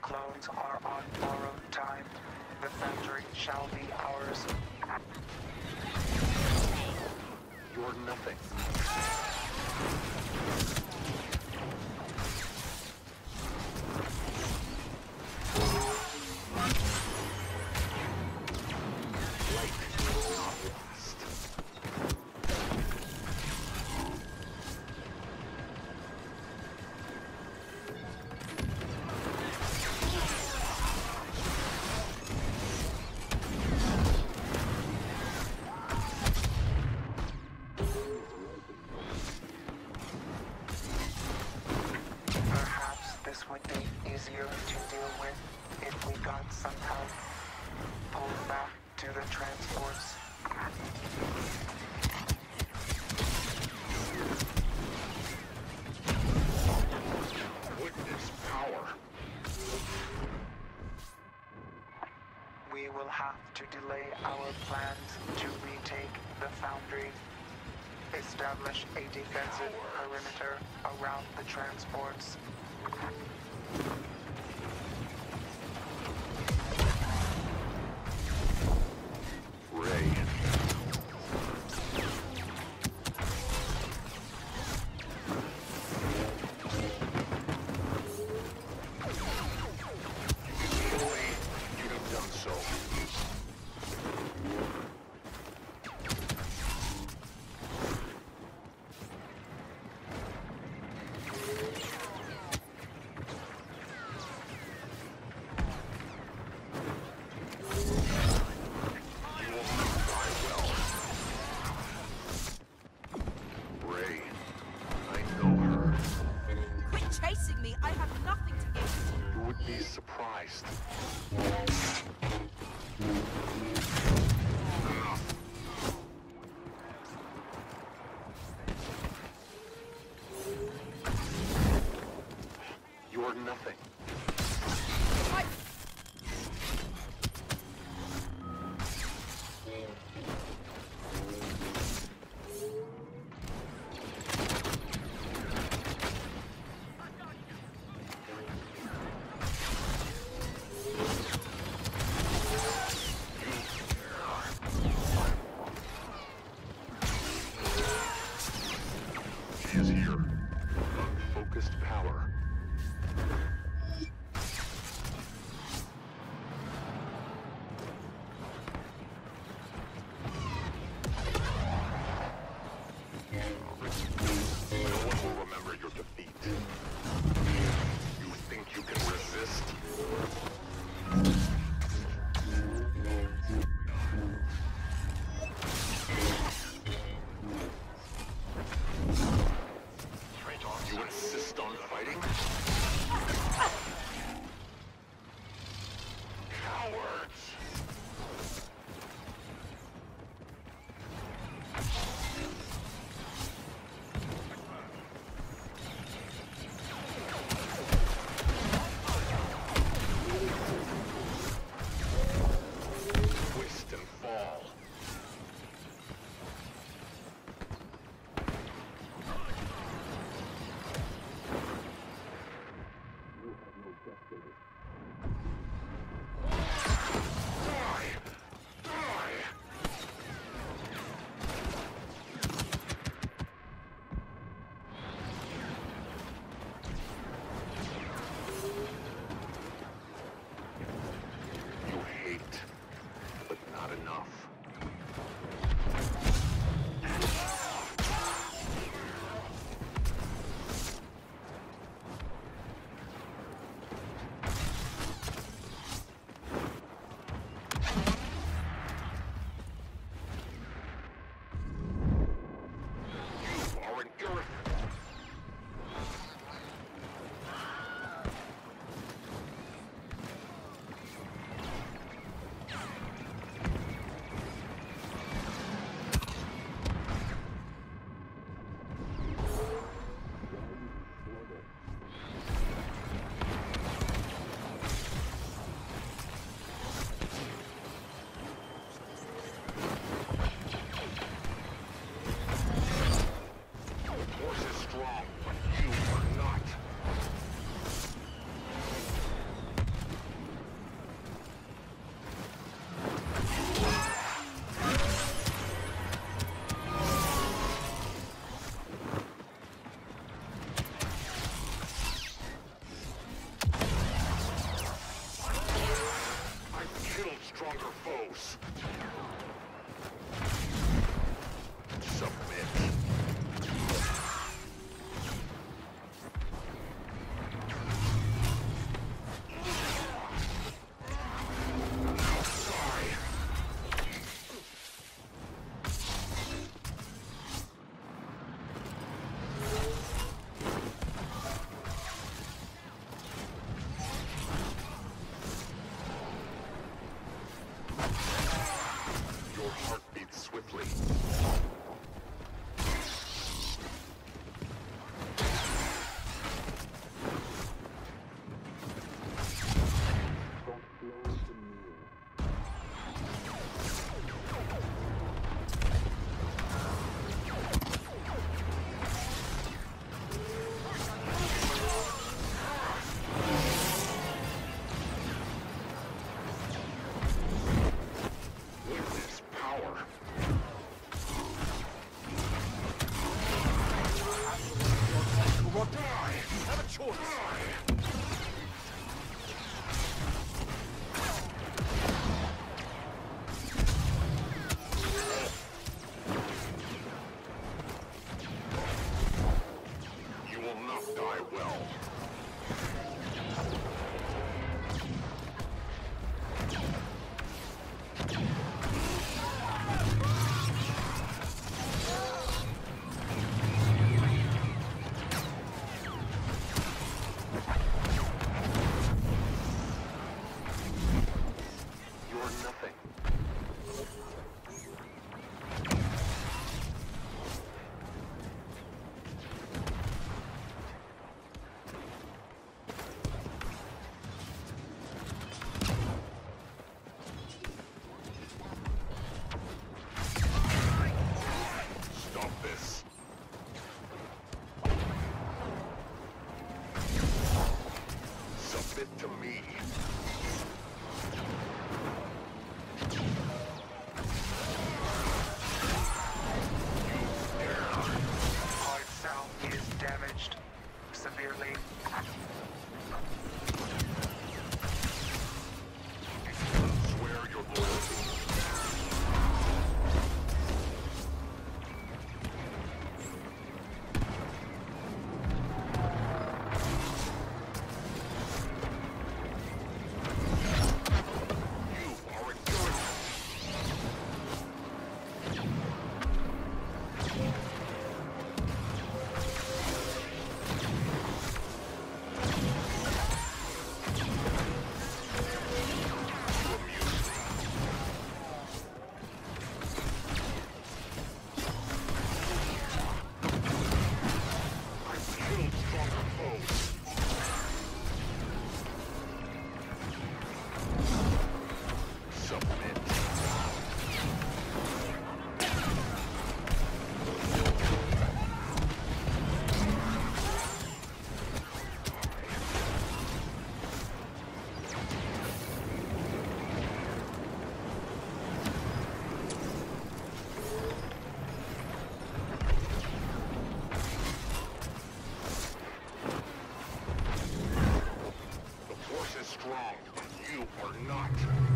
clones are on borrowed time. The foundry shall be ours. You're nothing. This would be easier to deal with if we got somehow pulled back to the transports. Witness power. We will have to delay our plans to retake the foundry. Establish a defensive perimeter around the transports. Ray. Boy, you have done so. Chasing me, I have nothing to gain. You would be surprised. You're nothing. She is here. Unfocused power. No one will remember your defeat. You think you can resist? You insist on fighting? Cowards! Die well. You're nothing. Stop this. Submit to me. Hard cell is damaged severely. Swear your loyalty. You are enduring. I've killed stronger foes. Submit. The force is strong. You are not.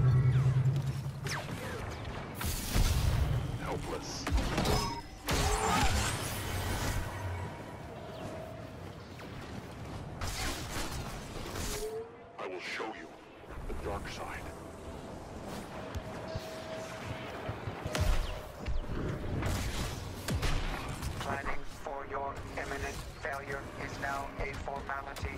Helpless. I will show you the dark side. Planning for your imminent failure is now a formality.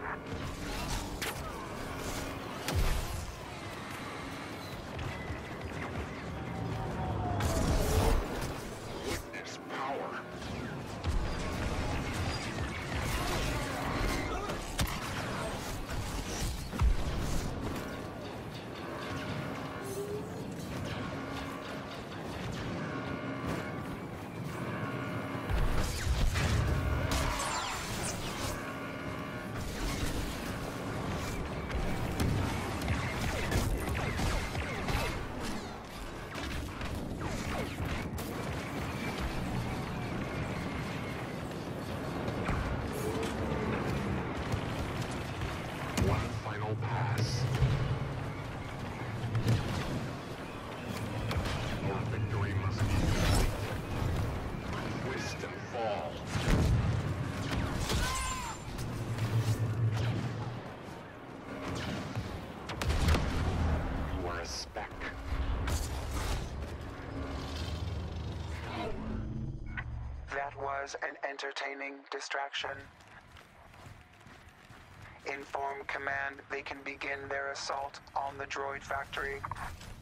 Witness power. One final pass. Our victory must be complete. Twist and fall. You are a speck. That was an entertaining distraction. Inform command they can begin their assault on the droid factory.